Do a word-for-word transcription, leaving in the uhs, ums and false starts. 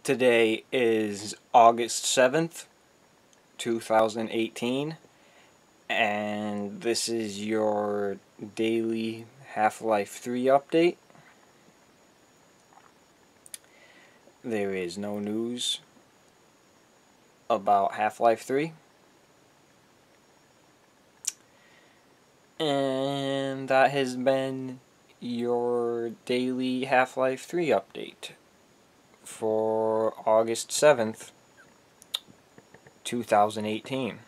Today is August seventh, two thousand eighteen, and this is your daily Half-Life three update. There is no news about Half-Life three. And that has been your daily Half-Life three update for August seventh, two thousand eighteen.